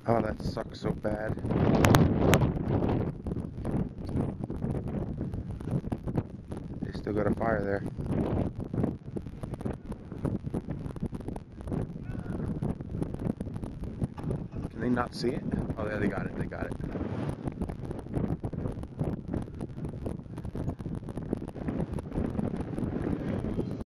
Oh, that sucks so bad. They still got a fire there. Can they not see it? Oh, yeah, they got it. They got it.